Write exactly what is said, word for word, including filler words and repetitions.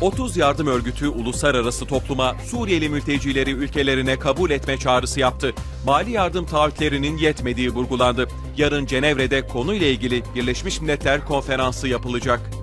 otuz yardım örgütü uluslararası topluma Suriyeli mültecileri ülkelerine kabul etme çağrısı yaptı. Mali yardım taahhütlerinin yetmediği vurgulandı. Yarın Cenevre'de konuyla ilgili Birleşmiş Milletler Konferansı yapılacak.